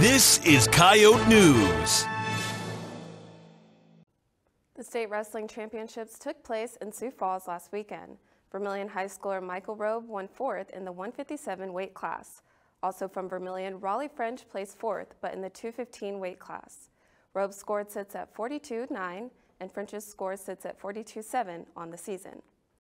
This is Coyote News. The state wrestling championships took place in Sioux Falls last weekend. Vermilion High Schooler Michael Robe won 4th in the 157 weight class. Also from Vermilion, Raleigh French placed 4th, but in the 215 weight class. Robe's score sits at 42-9, and French's score sits at 42-7 on the season.